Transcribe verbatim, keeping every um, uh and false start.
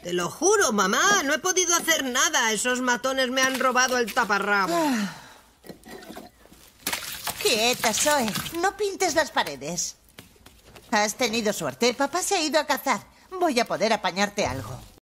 Te lo juro, mamá, no he podido hacer nada. Esos matones me han robado el taparrabo. Ah. Quieta, Zoe. No pintes las paredes. Has tenido suerte. Papá se ha ido a cazar. Voy a poder apañarte algo.